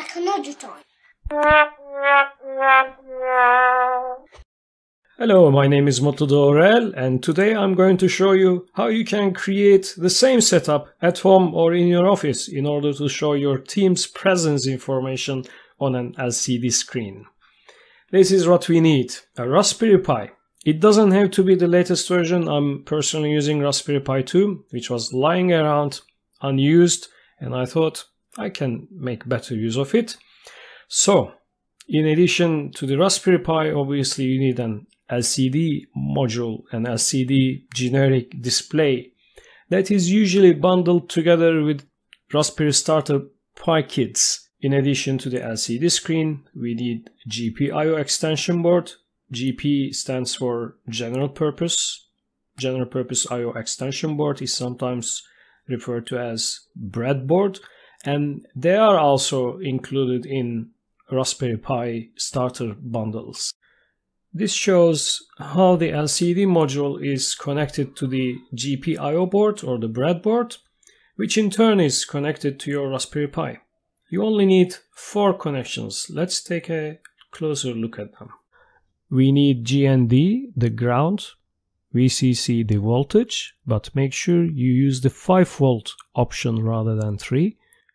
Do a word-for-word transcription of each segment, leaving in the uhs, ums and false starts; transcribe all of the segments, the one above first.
back another time. Hello, my name is Mutlu Orel, and today I'm going to show you how you can create the same setup at home or in your office in order to show your team's presence information on an L C D screen. This is what we need: a Raspberry Pi. It doesn't have to be the latest version. I'm personally using Raspberry Pi two, which was lying around unused, and I thought I can make better use of it. So, in addition to the Raspberry Pi, obviously you need an L C D module, an L C D generic display that is usually bundled together with Raspberry Starter Pi kits. In addition to the L C D screen, we need G P I O extension board. G P stands for General Purpose. General Purpose I O extension board is sometimes referred to as breadboard, and they are also included in Raspberry Pi starter bundles. This shows how the L C D module is connected to the G P I O board or the breadboard, which in turn is connected to your Raspberry Pi. You only need four connections. Let's take a closer look at them. We need G N D, the ground, V C C, the voltage, but make sure you use the five volt option rather than three,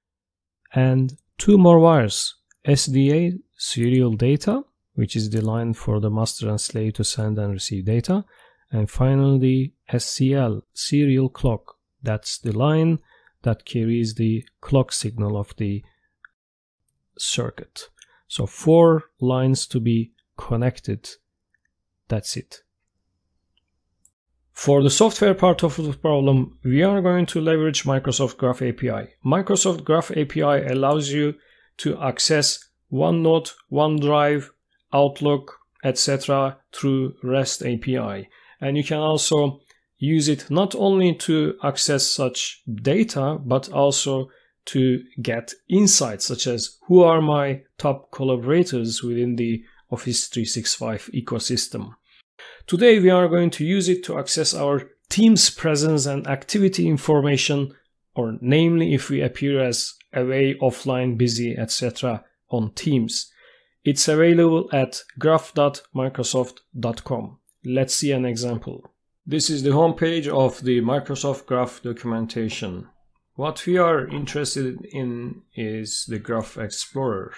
and two more wires, S D A, serial data, which is the line for the master and slave to send and receive data, and finally S C L, serial clock. That's the line that carries the clock signal of the circuit. So four lines to be connected. That's it. For the software part of the problem, we are going to leverage Microsoft Graph A P I. Microsoft Graph A P I allows you to access OneNote, OneDrive, Outlook, et cetera through REST A P I. And you can also use it not only to access such data, but also to get insights such as who are my top collaborators within the Office three sixty-five ecosystem. Today we are going to use it to access our team's presence and activity information, or namely if we appear as away, offline, busy, et cetera on Teams. It's available at graph dot microsoft dot com. Let's see an example. This is the homepage of the Microsoft Graph documentation. What we are interested in is the Graph Explorer.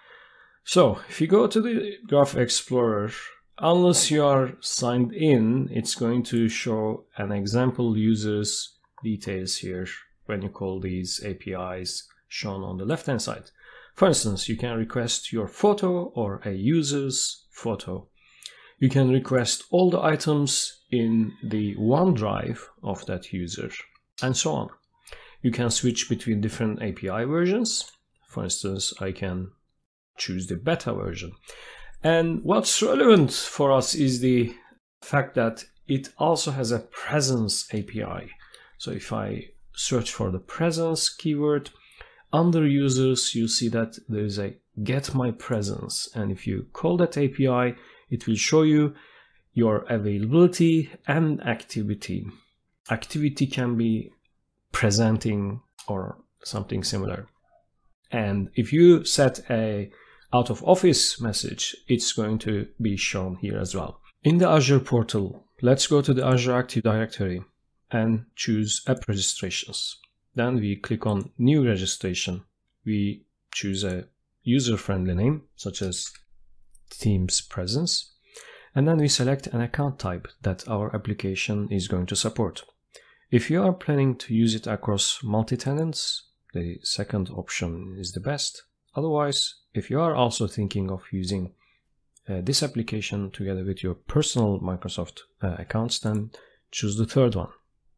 So, if you go to the Graph Explorer, unless you are signed in, it's going to show an example user's details here when you call these A P Is shown on the left-hand side. For instance, you can request your photo or a user's photo. You can request all the items in the OneDrive of that user, and so on. You can switch between different A P I versions. For instance, I can choose the beta version. And what's relevant for us is the fact that it also has a presence A P I. So if I search for the presence keyword, under users, you see that there is a get my presence. And if you call that A P I, it will show you your availability and activity. Activity can be presenting or something similar. And if you set a out of office message, it's going to be shown here as well. In the Azure portal, let's go to the Azure Active Directory and choose app registrations. Then we click on new registration. We choose a user-friendly name such as Teams Presence, and then we select an account type that our application is going to support. If you are planning to use it across multi-tenants, the second option is the best. Otherwise, if you are also thinking of using uh, this application together with your personal Microsoft uh, accounts, then choose the third one.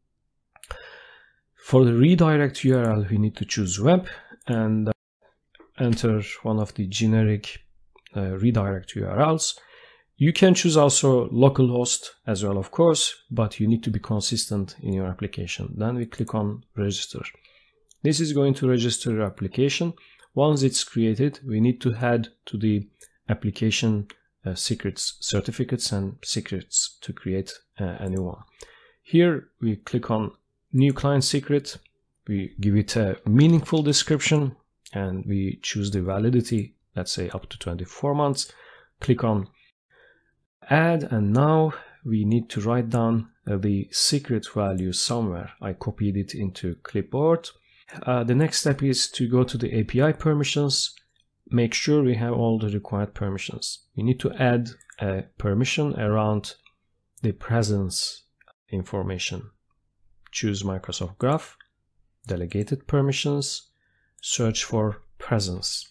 For the redirect U R L, we need to choose web and uh, enter one of the generic uh, redirect U R Ls. You can choose also localhost as well, of course, but you need to be consistent in your application. Then we click on register. This is going to register your application. Once it's created, we need to head to the application uh, secrets, certificates and secrets to create uh, a new one. Here we click on new client secret. We give it a meaningful description. and we choose the validity, let's say up to twenty-four months. Click on add, and now we need to write down uh, the secret value somewhere. I copied it into clipboard. Uh, the next step is to go to the A P I permissions. Make sure we have all the required permissions. We need to add a permission around the presence information. Choose Microsoft Graph, delegated permissions, search for presence,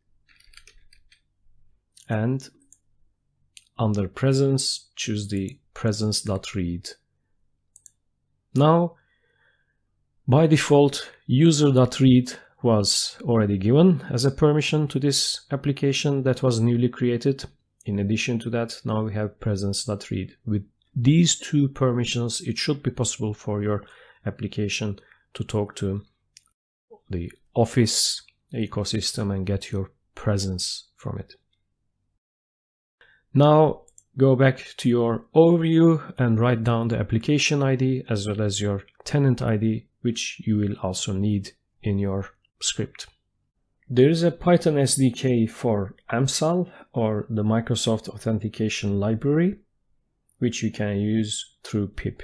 and under presence, choose the presence.read. Now, by default, user.read was already given as a permission to this application that was newly created. In addition to that, now we have presence.read. With these two permissions, it should be possible for your application to talk to the Office ecosystem and get your presence from it. Now go back to your overview and write down the application I D as well as your tenant I D, which you will also need in your script. There is a Python S D K for AMSAL, or the Microsoft Authentication Library, which you can use through pip.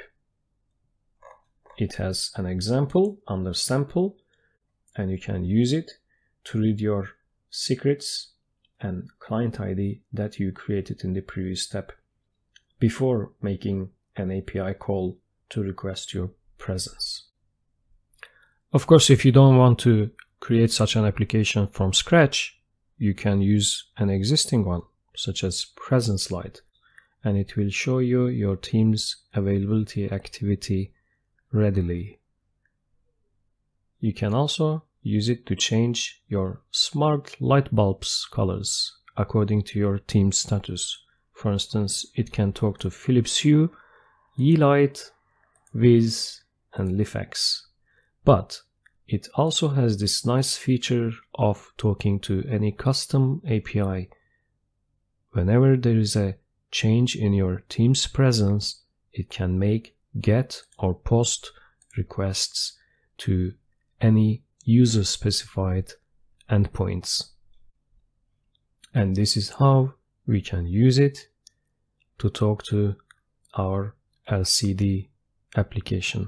It has an example under sample, and you can use it to read your secrets and client I D that you created in the previous step before making an A P I call to request your presence. Of course, if you don't want to create such an application from scratch, you can use an existing one, such as PresenceLight, and it will show you your team's availability activity readily. You can also use it to change your smart light bulbs colors according to your team status. For instance, it can talk to Philips Hue, Yeelight, Wiz, and Lifex. But it also has this nice feature of talking to any custom A P I. Whenever there is a change in your team's presence, it can make GET or POST requests to any user-specified endpoints. And this is how we can use it to talk to our L C D application.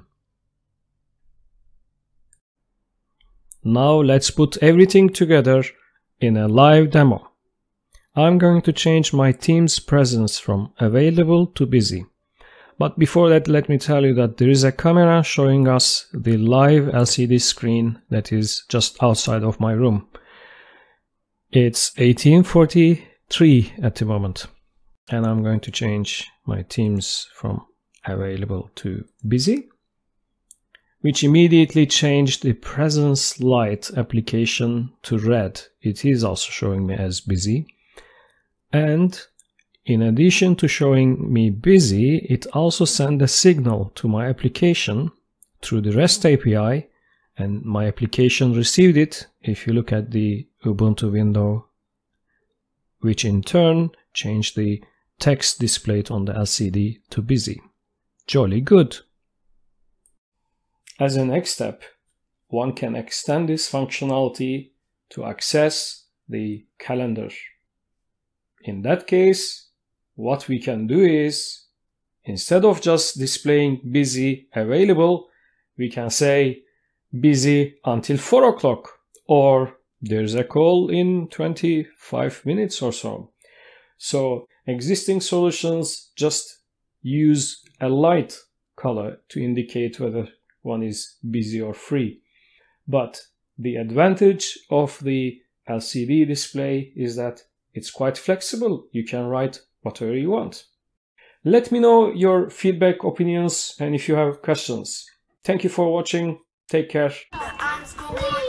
Now let's put everything together in a live demo. I'm going to change my team's presence from available to busy. But before that, let me tell you that there is a camera showing us the live L C D screen that is just outside of my room. It's eighteen forty-three at the moment, and I'm going to change my teams from available to busy, which immediately changed the PresenceLight application to red. It is also showing me as busy. And in addition to showing me busy, it also sent a signal to my application through the REST A P I, and my application received it. If you look at the Ubuntu window, which in turn changed the text displayed on the L C D to busy. Jolly good. As a next step, one can extend this functionality to access the calendar. In that case, what we can do is, instead of just displaying busy available, we can say busy until four o'clock, or there's a call in twenty-five minutes or so. So existing solutions just use a light color to indicate whether one is busy or free. But the advantage of the L C D display is that it's quite flexible. You can write whatever you want. Let me know your feedback, opinions, and if you have questions. Thank you for watching. Take care.